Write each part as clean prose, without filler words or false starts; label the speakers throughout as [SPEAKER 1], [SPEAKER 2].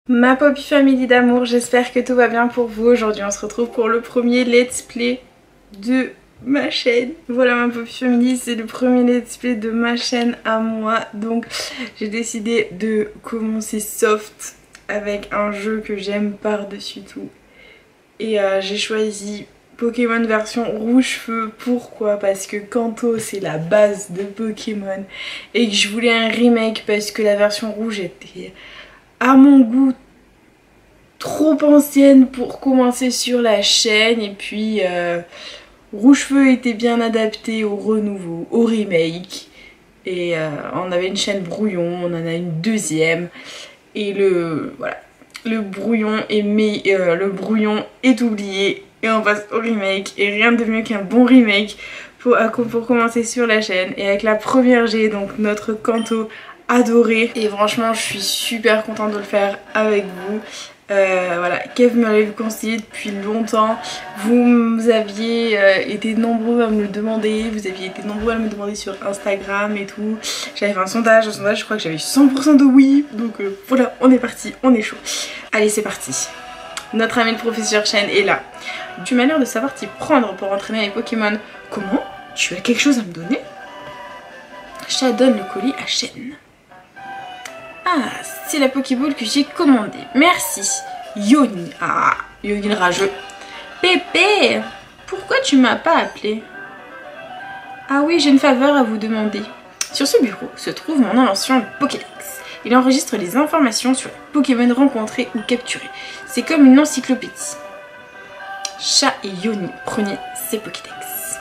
[SPEAKER 1] Ma Poppy Family d'amour, j'espère que tout va bien pour vous. Aujourd'hui on se retrouve pour le premier let's play de ma chaîne. Voilà ma Poppy Family, c'est le premier let's play de ma chaîne à moi. Donc j'ai décidé de commencer soft avec un jeu que j'aime par-dessus tout. Et j'ai choisi Pokémon version rouge-feu. Pourquoi? Parce que Kanto c'est la base de Pokémon et que je voulais un remake parce que la version rouge était à mon goût trop ancienne pour commencer sur la chaîne. Et puis Rouge-Feu était bien adapté au renouveau, au remake. Et on avait une chaîne brouillon, on en a une deuxième. Et voilà, le brouillon est oublié et on passe au remake. Et rien de mieux qu'un bon remake pour commencer sur la chaîne. Et avec la première G, donc notre Kanto adoré. Et franchement je suis super contente de le faire avec vous. Voilà, Kev me l'avait conseillé depuis longtemps. Vous aviez été nombreux à me le demander. Vous aviez été nombreux à me demander sur Instagram et tout. J'avais fait un sondage je crois que j'avais eu 100% de oui. Donc voilà, on est parti, on est chaud. Allez c'est parti. Notre ami le professeur Chen est là. Tu m'as l'air de savoir t'y prendre pour entraîner les Pokémon. Comment? Tu as quelque chose à me donner? Chat donne le colis à Chen. Ah, c'est la Pokéball que j'ai commandée. Merci. Yoni. Ah, Yoni le rageux. Pépé, pourquoi tu m'as pas appelé? Ah oui, j'ai une faveur à vous demander. Sur ce bureau se trouve mon invention Pokédex. Il enregistre les informations sur les Pokémon rencontrés ou capturés. C'est comme une encyclopédie. Chat et Yoni, prenez ces Pokédex.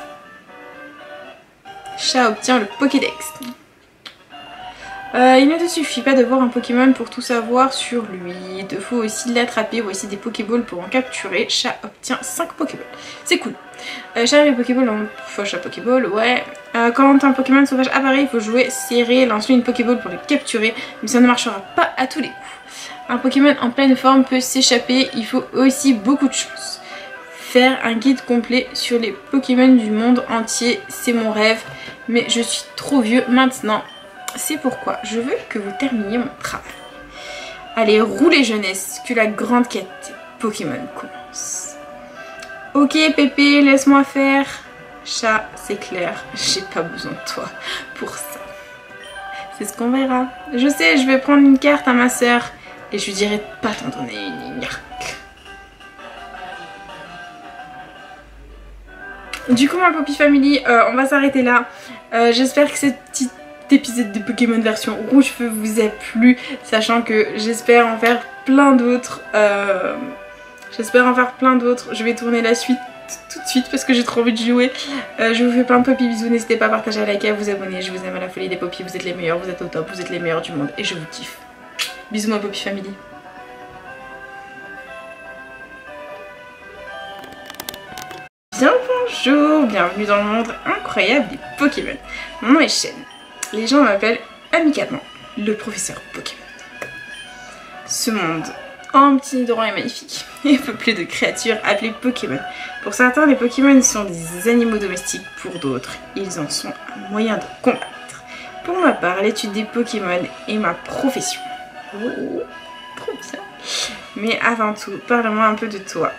[SPEAKER 1] Chat obtient le Pokédex. Il ne te suffit pas de voir un Pokémon pour tout savoir sur lui. Il te faut aussi l'attraper. Voici des Pokéballs pour en capturer. Chat obtient 5 Pokéballs. C'est cool. Chat et Pokéball en poche à Pokéball, ouais. Quand un Pokémon sauvage apparaît, il faut jouer serré, lancer une Pokéball pour les capturer. Mais ça ne marchera pas à tous les coups. Un Pokémon en pleine forme peut s'échapper. Il faut aussi beaucoup de chance. Faire un guide complet sur les Pokémon du monde entier, c'est mon rêve. Mais je suis trop vieux maintenant. C'est pourquoi je veux que vous terminiez mon travail. Allez, roulez jeunesse, que la grande quête Pokémon commence. Ok Pépé, laisse-moi faire. Chat, c'est clair, j'ai pas besoin de toi pour ça. C'est ce qu'on verra. Je sais, je vais prendre une carte à ma soeur et je lui dirai de pas t'en donner une yark. Du coup ma Poppy Family, on va s'arrêter là. J'espère que cette petite épisode de Pokémon version rouge-feu vous a plu, sachant que j'espère en faire plein d'autres. Je vais tourner la suite tout de suite parce que j'ai trop envie de jouer. Je vous fais plein de Poppy bisous, n'hésitez pas à partager, à liker, à vous abonner. Je vous aime à la folie des Poppy, vous êtes les meilleurs, vous êtes au top, vous êtes les meilleurs du monde et je vous kiffe. Bisous ma Poppy Family. Bien bonjour, bienvenue dans le monde incroyable des Pokémon. Mon nom est Chen. Les gens m'appellent amicalement le professeur Pokémon. Ce monde omniprésent et magnifique est peuplé de créatures appelées Pokémon. Pour certains, les Pokémon sont des animaux domestiques, pour d'autres, ils en sont un moyen de combattre. Pour ma part, l'étude des Pokémon est ma profession. Oh, trop bien. Mais avant tout, parle-moi un peu de toi.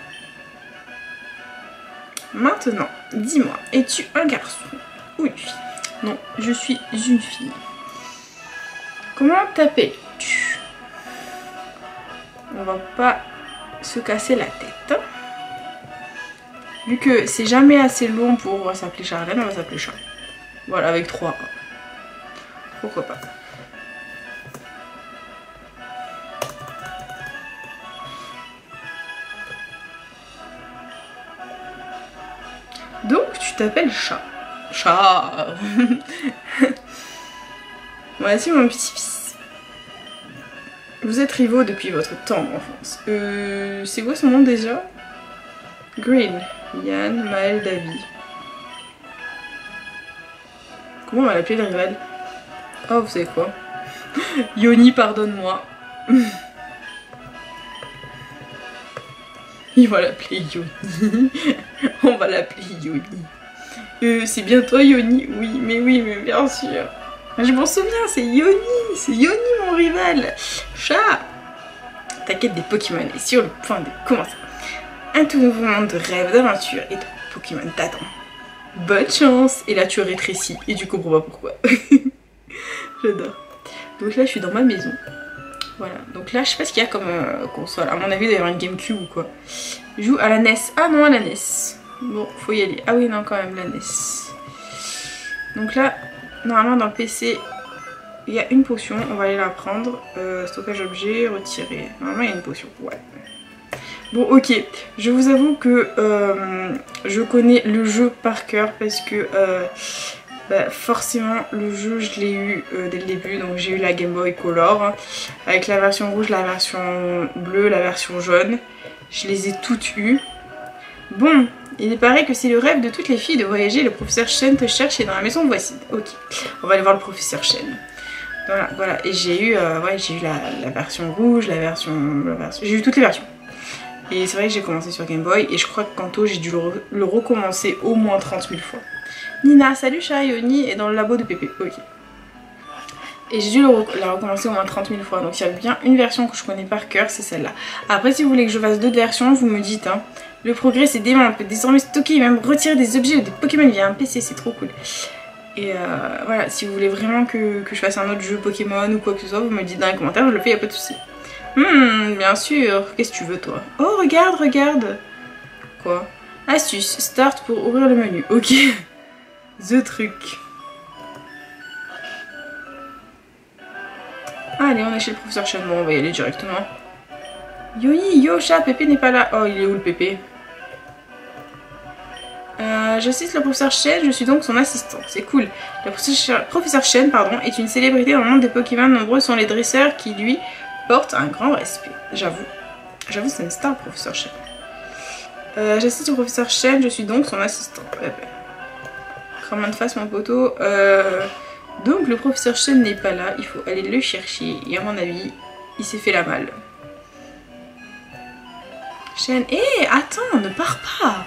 [SPEAKER 1] Maintenant, dis-moi, es-tu un garçon ou une fille? Non, je suis une fille. Comment t'appelles-tu? On va pas se casser la tête. Vu que c'est jamais assez long pour s'appeler Charlène, on va s'appeler Chat. Voilà, avec 3 A. Pourquoi pas. Donc, tu t'appelles Chat. Chat. Voici mon petit-fils. Vous êtes rivaux depuis votre tendre enfance. C'est quoi son nom déjà? Green. Yann, Maël, David. Comment on va l'appeler le rival? Oh, vous savez quoi? Yoni, pardonne-moi. Il va l'appeler Yoni. On va l'appeler Yoni. C'est bien toi Yoni? Oui, mais bien sûr. Je m'en souviens, c'est Yoni mon rival. Chat, ta quête des Pokémon est sur le point de commencer. Un tout nouveau monde de rêve, d'aventure et de Pokémon t'attend. Bonne chance. Et là tu rétrécis et tu comprends pas pourquoi. J'adore. Donc là je suis dans ma maison. Voilà, donc là je sais pas ce qu'il y a comme console. À mon avis il doit y avoir une Gamecube ou quoi. Je joue à la NES. Ah non, à la NES. Bon, faut y aller. Ah oui, non, quand même, la NES. Donc là, normalement dans le PC, il y a une potion. On va aller la prendre. Stockage objet, retirer. Normalement il y a une potion, ouais. Bon, ok, je vous avoue que je connais le jeu par cœur parce que bah, forcément le jeu je l'ai eu dès le début. Donc j'ai eu la Game Boy Color hein, avec la version rouge, la version bleue, la version jaune. Je les ai toutes eues. Bon, il paraît que c'est le rêve de toutes les filles de voyager. Le professeur Chen te cherche et dans la maison voici. Ok, on va aller voir le professeur Chen. Voilà. Et j'ai eu, ouais, j'ai eu la version rouge, la version... J'ai eu toutes les versions. Et c'est vrai que j'ai commencé sur Game Boy et je crois que Kanto j'ai dû le recommencer au moins 30 000 fois. Nina, salut chat, Yoni est dans le labo de Pépé, ok. Et j'ai dû la recommencer au moins 30 000 fois, donc il y a bien une version que je connais par cœur, c'est celle-là. Après si vous voulez que je fasse d'autres versions, vous me dites, hein. Le progrès c'est dément, on peut désormais stocker et même retirer des objets ou des Pokémon via un PC, c'est trop cool. Et voilà, si vous voulez vraiment que je fasse un autre jeu Pokémon ou quoi que ce soit, vous me le dites dans les commentaires, je le fais, y a pas de souci. Bien sûr. Qu'est-ce que tu veux, toi? Oh, regarde. Quoi? Astuce. Start pour ouvrir le menu. Ok. The truc. Allez, on est chez le professeur Chen. Bon, on va y aller directement. Yoni, yo, chat, Pépé n'est pas là. Oh, il est où le Pépé? J'assiste le professeur Chen, je suis donc son assistant. C'est cool. Le professeur Chen, pardon, est une célébrité dans le monde des Pokémon. Nombreux sont les dresseurs qui lui porte un grand respect, j'avoue. J'avoue, c'est une star, le professeur Chen. J'assiste au professeur Chen, je suis donc son assistant. Crame de face, mon poteau. Donc, le professeur Chen n'est pas là, il faut aller le chercher. Et à mon avis, il s'est fait la malle. Chen, hé, attends, ne pars pas.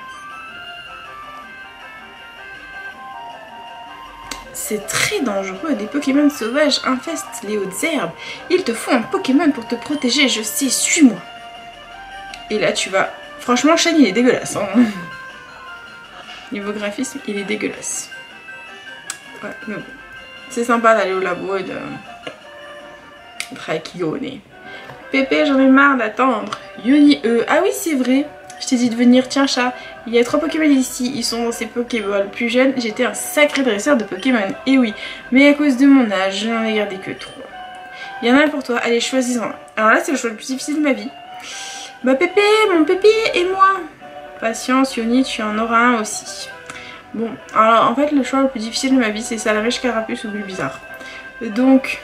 [SPEAKER 1] C'est très dangereux, des Pokémon sauvages infestent les hautes herbes. Il te faut un Pokémon pour te protéger, je sais, suis-moi. Et là tu vas... Franchement, Chen il est dégueulasse. Hein. Niveau graphisme, il est dégueulasse. Ouais, mais bon. C'est sympa d'aller au labo et de... Traquillonner. Pépé, j'en ai marre d'attendre. Yoni, ah oui, c'est vrai. Je t'ai dit de venir, tiens chat, il y a 3 Pokémon ici, ils sont dans ces Pokéballs. Plus jeune, j'étais un sacré dresseur de Pokémon, et oui, mais à cause de mon âge, je n'en ai gardé que 3. Il y en a un pour toi, allez choisis-en. Alors là c'est le choix le plus difficile de ma vie. Bah Pépé, mon Pépé et moi. Patience Yoni, tu en auras un aussi. Bon, alors en fait le choix le plus difficile de ma vie c'est Salamèche, Carapuce ou Bulbizarre. Donc...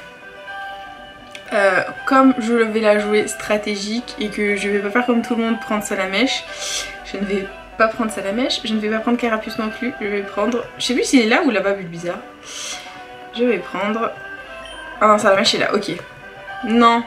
[SPEAKER 1] comme je vais la jouer stratégique et que je vais pas faire comme tout le monde prendre Salamèche, je ne vais pas prendre Salamèche, je ne vais pas prendre Carapuce non plus, je vais prendre... Je sais plus s'il est là ou là-bas Bulbizarre. Je vais prendre... Ah non, Salamèche est là, ok. Non.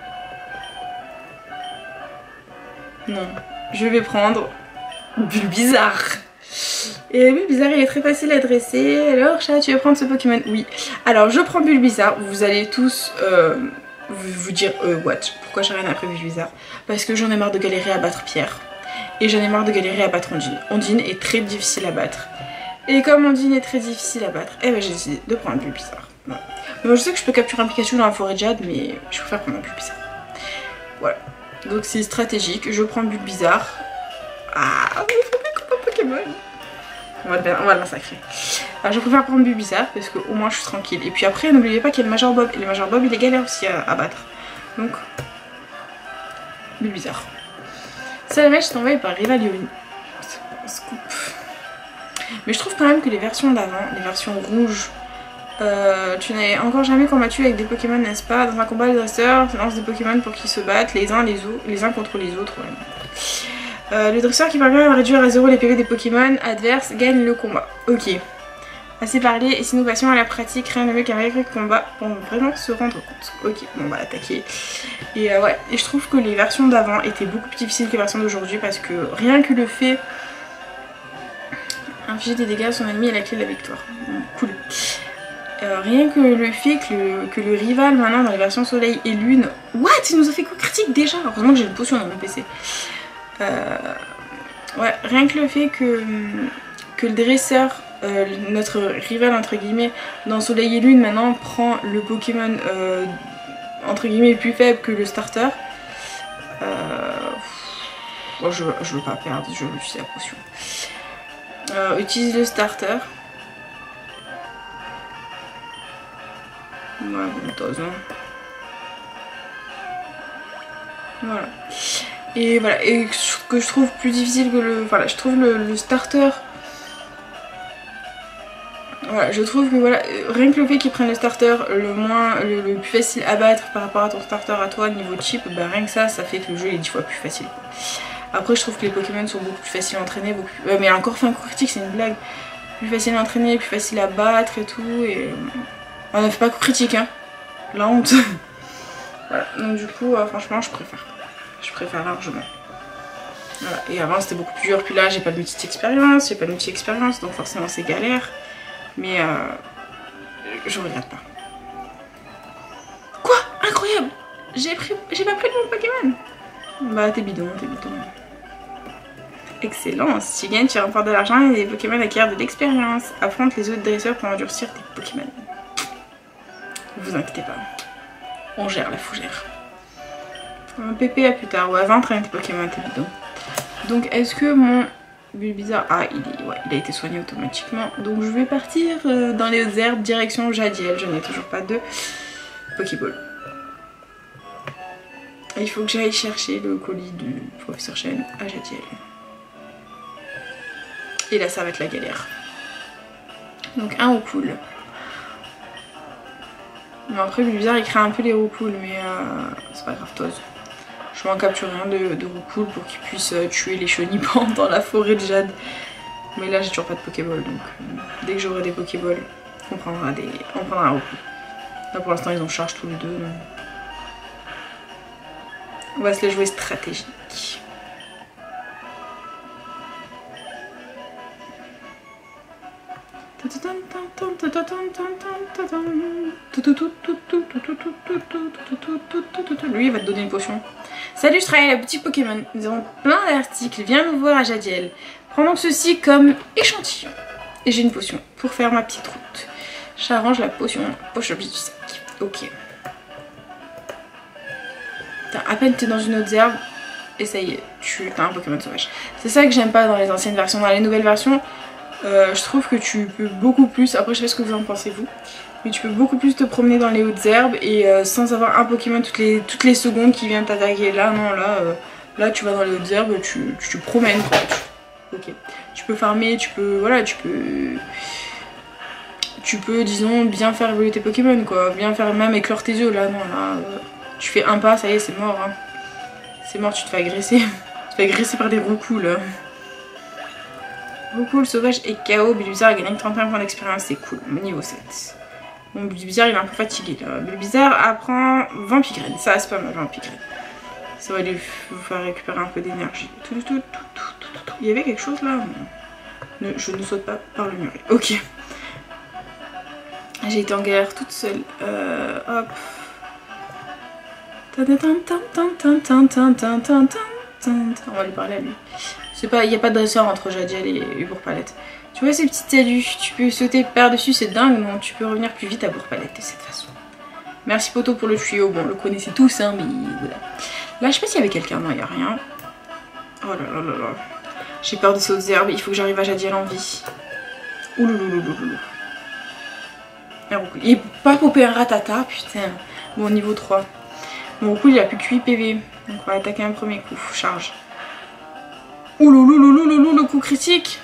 [SPEAKER 1] Non. Je vais prendre Bulbizarre. Et Bulbizarre il est très facile à dresser. Alors chat, tu veux prendre ce Pokémon? Oui. Alors je prends Bulbizarre, vous allez tous... vous dire what, pourquoi j'ai rien appris Bulbizarre? Parce que j'en ai marre de galérer à battre Pierre et j'en ai marre de galérer à battre Ondine. Ondine est très difficile à battre et comme Ondine est très difficile à battre, eh ben j'ai décidé de prendre Bulbizarre. Voilà. Moi je sais que je peux capturer un Pikachu dans la forêt de Jade mais je préfère prendre Bulbizarre. Voilà, donc c'est stratégique, je prends Bulbizarre. Ah, mais il faut bien qu'on prenne Pokémon. On va le massacrer. Alors je préfère prendre Bulbizarre parce qu'au moins je suis tranquille. Et puis après n'oubliez pas qu'il y a le Major Bob. Et le Major Bob il est galère aussi à battre. Donc Bulbizarre. Salamèche est envoyé par Rival Yoni. Scoop. Mais je trouve quand même que les versions d'avant, les versions rouges, tu n'avais encore jamais combattu avec des Pokémon, n'est-ce pas? Dans un combat, les dresseurs lancent des Pokémon pour qu'ils se battent les uns contre les autres. Ouais. Le dresseur qui parvient à réduire à 0 les PV des Pokémon adverses gagne le combat. Ok. Assez parlé, et si nous passions à la pratique, rien de mieux qu'un vrai combat pour vraiment se rendre compte. Ok, bon on va attaquer. Et ouais, et je trouve que les versions d'avant étaient beaucoup plus difficiles que les versions d'aujourd'hui parce que rien que le fait infliger des dégâts à son ennemi est la clé de la victoire. Bon, cool. Rien que le fait que le rival maintenant dans les versions soleil et lune... What? Il nous a fait coup critique déjà? Heureusement que j'ai une potion dans mon PC. Ouais, rien que le fait que le dresseur, notre rival entre guillemets, dans soleil et lune maintenant prend le Pokémon entre guillemets plus faible que le starter. Bon, je veux pas perdre, je veux utiliser la potion. Utilise le starter. Ouais, bon, dose, hein. Voilà. Et voilà, et ce que je trouve plus difficile que le... Voilà, je trouve le starter... Voilà, je trouve que voilà, rien que le fait qu'ils prennent le starter le plus facile à battre par rapport à ton starter à toi niveau chip, bah rien que ça fait que le jeu est 10 fois plus facile. Après je trouve que les Pokémon sont beaucoup plus faciles à entraîner, mais encore fait un coup critique, c'est une blague. Plus facile à entraîner, plus facile à battre et tout, et... On ne fait pas coup critique, hein. La honte. Voilà, donc du coup, franchement, je préfère. Je préfère largement. Voilà, et avant c'était beaucoup plus dur, puis là j'ai pas de multi-expérience, donc forcément c'est galère. Mais je regrette pas. Quoi? Incroyable! J'ai pas pris de mon Pokémon! Bah t'es bidon, t'es bidon. Excellent! Si tu gagnes, tu remportes de l'argent et les Pokémon acquièrent de l'expérience. Affronte les autres dresseurs pour endurcir tes Pokémon. Ne vous inquiétez pas. On gère la fougère. Un PP à plus tard. Ouais, 20 trains tes Pokémon, t'es bidon. Donc est-ce que mon... Bulbizarre, ah il a été soigné automatiquement. Donc je vais partir dans les hautes herbes direction Jadiel. Je n'ai toujours pas de Pokéball. Et il faut que j'aille chercher le colis du professeur Chen à Jadiel. Et là ça va être la galère. Donc un Roucoule. Mais après Bulbizarre il crée un peu les Roucoules, mais c'est pas grave, Tose. Je vais en capturer un de Roucoule pour qu'il puisse tuer les chenipans dans la forêt de Jade. Mais là j'ai toujours pas de Pokéball, donc dès que j'aurai des Pokéballs, on prendra un Roucoule. Là pour l'instant ils ont charge tous les deux. Donc... On va se les jouer stratégique. Lui il va te donner une potion. Salut, je travaille à la boutique Pokémon. Nous avons plein d'articles. Viens nous voir à Jadiel. Prends donc ceci comme échantillon. Et j'ai une potion pour faire ma petite route. J'arrange la potion poche du sac. Ok. À peine t'es dans une autre herbe et ça y est, tu as un Pokémon sauvage. C'est ça que j'aime pas dans les anciennes versions. Dans les nouvelles versions, je trouve que tu peux beaucoup plus, après je sais pas ce que vous en pensez vous, mais tu peux beaucoup plus te promener dans les hautes herbes et sans avoir un Pokémon toutes les secondes qui vient t'attaquer. Là non, là tu vas dans les hautes herbes, tu te promènes quoi. Ok. Tu peux farmer, tu peux disons bien faire évoluer tes Pokémon quoi, bien faire même éclore tes yeux. Là non, là tu fais un pas, ça y est c'est mort hein. C'est mort, tu te fais agresser. Tu te fais agresser par des Roucoules là. Roucoule sauvage et KO. Bulbizarre a gagné 31 points d'expérience, c'est cool, niveau 7. Bon, Bulbizarre il est un peu fatigué là. Bulbizarre apprend Vampigraine, ça c'est pas mal Vampigraine. Ça va lui faire récupérer un peu d'énergie. Il y avait quelque chose là? Non. Je ne saute pas par le muret. Ok. J'ai été en galère toute seule. Hop. On va lui parler à lui. Il n'y a pas de dresseur entre Jadiel et Bourg-Palette. Tu vois ces petites talus, tu peux sauter par-dessus, c'est dingue, non? Tu peux revenir plus vite à Bourg-Palette de cette façon. Merci Poto pour le tuyau, bon on le connaissait tous hein, mais voilà. Là je sais pas s'il y avait quelqu'un, non il n'y a rien. Oh là là là là. J'ai peur de ces autres herbes, il faut que j'arrive à Jadiel en vie. Oulouloulouloulou. Il est pas popé un ratata, putain. Bon niveau 3. Mon coup il a plus que 8 PV. Donc on va attaquer un premier coup, charge. Oulouloulouloulou, le coup critique.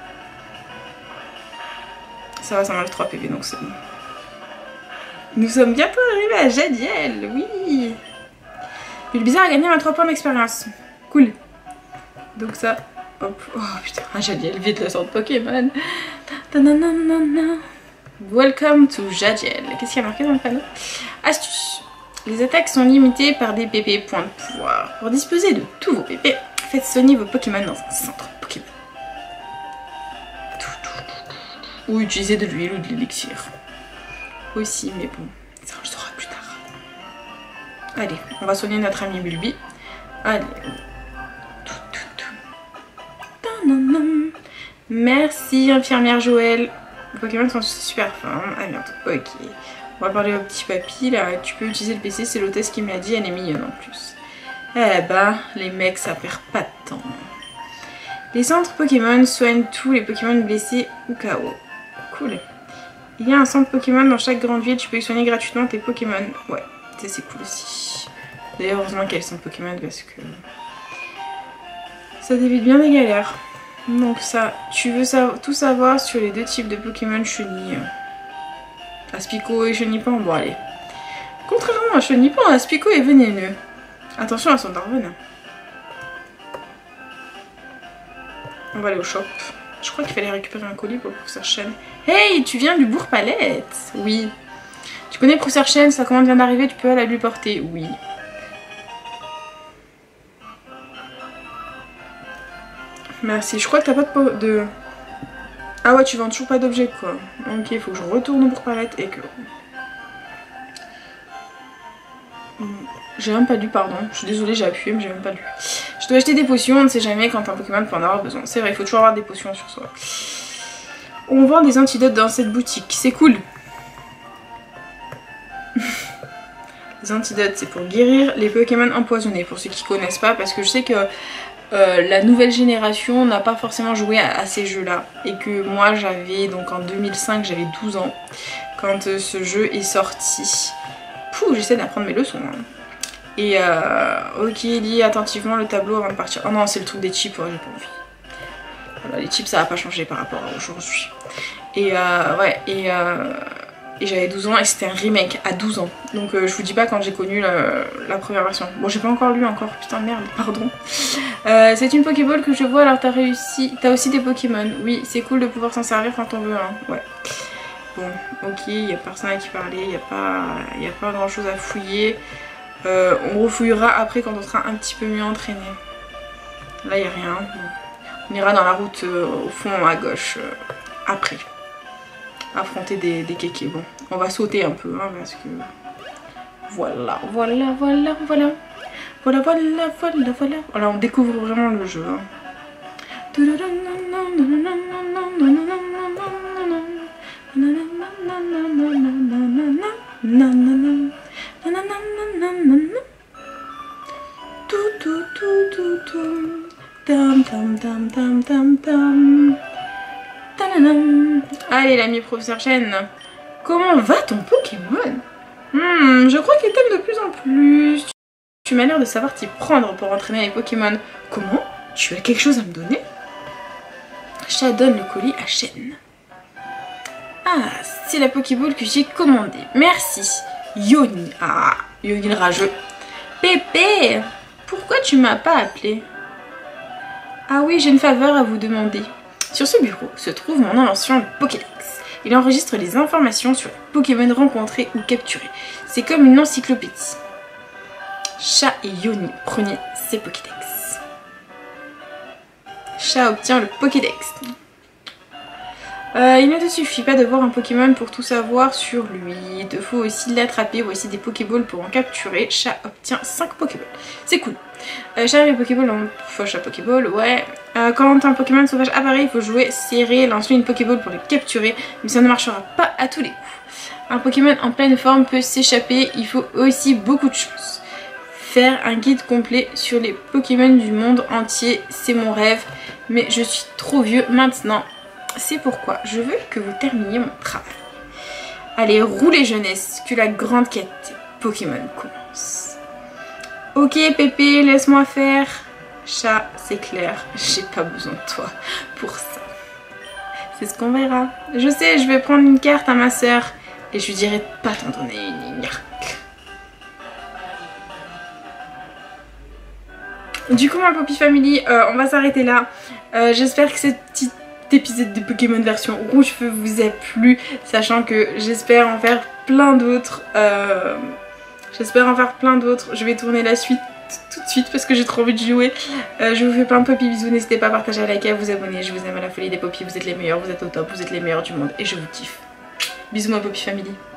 [SPEAKER 1] Ça va, ça m'enlève 3 PV donc c'est bon. Nous sommes bientôt arrivés à Jadiel, oui. Bulbizarre a gagné 23 points d'expérience. Cool. Donc ça, hop. Oh putain, un Jadiel, vite la sorte Pokémon. Welcome to Jadiel. Qu'est-ce qu'il y a marqué dans le panneau? Astuce. Les attaques sont limitées par des PP points de pouvoir. Pour disposer de tous vos PP, faites soigner vos Pokémon dans un centre Pokémon. Ou utilisez de l'huile ou de l'élixir. aussi, mais bon, ça on le saura plus tard. Allez, on va soigner notre ami Bulbi. Allez. Merci infirmière Joël. Les Pokémon sont super fins. À bientôt. Ok. On va parler au petit papy là. Tu peux utiliser le PC, c'est l'hôtesse qui me l'a dit, elle est mignonne en plus. Eh ben, les mecs ça perd pas de temps. Les centres Pokémon soignent tous les Pokémon blessés ou KO. Cool. Il y a un centre Pokémon dans chaque grande ville, tu peux y soigner gratuitement tes Pokémon. Ouais, c'est cool aussi. D'ailleurs, heureusement qu'il y a le centre Pokémon parce que ça évite bien des galères. Donc ça, tu veux tout savoir sur les deux types de Pokémon chenilles. Aspico et Chenipan, bon allez. Contrairement à Chenipan, Aspico est vénéneux. Attention à son Darven. On va aller au shop. Je crois qu'il fallait récupérer un colis pour le professeur Chen. Hey, tu viens du Bourg-Palette? Oui. Tu connais le professeur Chen, sa commande vient d'arriver, tu peux aller lui porter? Oui. Merci, je crois que t'as pas de... Ah ouais, tu vends toujours pas d'objet quoi. Ok, il faut que je retourne au Bourg-Palette et que... J'ai même pas lu, pardon. Je suis désolée, j'ai appuyé, mais j'ai même pas lu. Je dois acheter des potions, on ne sait jamais quand un Pokémon peut en avoir besoin. C'est vrai, il faut toujours avoir des potions sur soi. On vend des antidotes dans cette boutique, c'est cool. Les antidotes, c'est pour guérir les Pokémon empoisonnés, pour ceux qui connaissent pas, parce que je sais que la nouvelle génération n'a pas forcément joué à ces jeux-là. Et que moi, j'avais, donc en 2005, j'avais 12 ans, quand ce jeu est sorti. Pouh, j'essaie d'apprendre mes leçons. Hein. Et ok, lis attentivement le tableau avant de partir. Oh non, c'est le truc des chips, ouais, j'ai pas envie. Voilà, les chips, ça va pas changer par rapport à aujourd'hui. Et ouais, et j'avais 12 ans et c'était un remake à 12 ans. Donc je vous dis pas quand j'ai connu la première version. Bon, j'ai pas encore lu encore, putain merde, pardon. C'est une Pokéball que je vois, alors t'as réussi. T'as aussi des Pokémon. Oui, c'est cool de pouvoir s'en servir quand on veut, hein. Ouais. Bon, ok, il n'y a personne à qui parler, il n'y a pas grand chose à fouiller. On refouillera après quand on sera un petit peu mieux entraîné. Là, il n'y a rien. On ira dans la route au fond à gauche après. Affronter des kékés. Bon, on va sauter un peu hein, parce que... Voilà. Voilà, on découvre vraiment le jeu. Hein. Allez l'ami professeur Chen, comment va ton Pokémon? Je crois qu'il t'aime de plus en plus. Tu m'as l'air de savoir t'y prendre pour entraîner les Pokémon. Comment? Tu as quelque chose à me donner? Chat donne le colis à Chen. Ah, c'est la Pokéball que j'ai commandée. Merci. Yoni. Ah, Yoni le rageux. Pépé, pourquoi tu m'as pas appelé? Ah oui, j'ai une faveur à vous demander. Sur ce bureau se trouve mon ancien Pokédex. Il enregistre les informations sur les Pokémon rencontrés ou capturés. C'est comme une encyclopédie. Chat et Yoni, prenez ces Pokédex. Chat obtient le Pokédex. Il ne te suffit pas de voir un Pokémon pour tout savoir sur lui. Il te faut aussi l'attraper. Voici des Pokéballs pour en capturer. Chat obtient 5 Pokéballs. C'est cool. Chat et Pokéball en poche à Pokéball, ouais. Quand un Pokémon sauvage apparaît, il faut jouer serré, lancer une Pokéball pour le capturer. Mais ça ne marchera pas à tous les coups. Un Pokémon en pleine forme peut s'échapper. Il faut aussi beaucoup de chance. Faire un guide complet sur les Pokémon du monde entier, c'est mon rêve. Mais je suis trop vieux maintenant. C'est pourquoi je veux que vous terminiez mon travail. Allez, roulez jeunesse, que la grande quête des Pokémon commence. Ok Pépé, laisse-moi faire. Chat, c'est clair, j'ai pas besoin de toi pour ça. C'est ce qu'on verra. Je sais, je vais prendre une carte à ma soeur et je lui dirai de pas t'en donner une. Du coup ma Poppy Family, on va s'arrêter là. J'espère que cette petite épisode de Pokémon version rouge-feu vous a plu, sachant que j'espère en faire plein d'autres. Je vais tourner la suite tout de suite parce que j'ai trop envie de jouer. Je vous fais plein de Poppy bisous, n'hésitez pas à partager, à liker, à vous abonner. Je vous aime à la folie des Poppy, vous êtes les meilleurs, vous êtes au top, vous êtes les meilleurs du monde et je vous kiffe. Bisous ma Poppy Family.